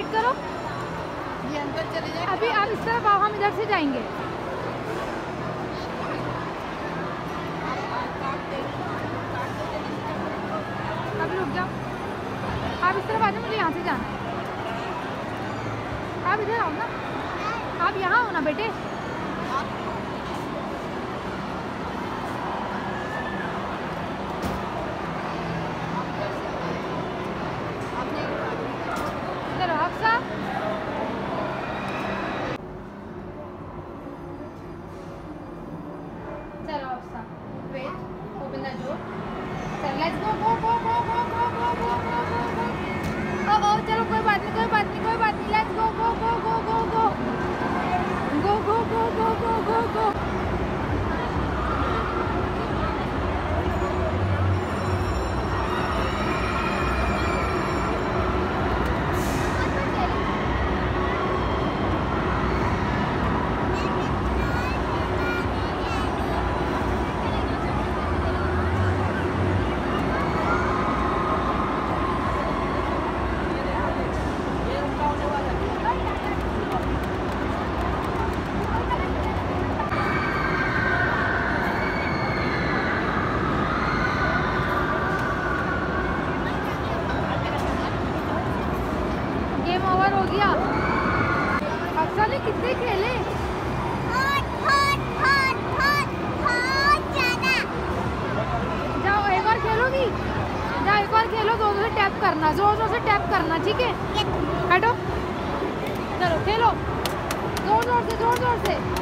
Wait करो, ये अंदर चले जाए। अभी आप इस तरफ आओ, हम इधर से जाएंगे। अभी रुक जाओ, आप इस तरफ आ जाओ, मुझे यहाँ से जाना है। आप इधर आओ ना, आप यहाँ हो ना बेटे। चलो हफ्सा, चलो Hafsa, wait, open the door, चलो let's go go go go go go go go go go go. ओ चलो कोई बात नहीं, कोई बात नहीं, कोई बात नहीं, let's go go go go go go go go go go go go go. Game over हो गया। अक्सर ने कितने खेले? जाओ एक और खेलोगी, जाओ एक और खेलो, जोर से टैप करना, जोर जोर से टैप करना, ठीक है? हटो, चलो खेलो, जोर जोर से, जोर जोर से।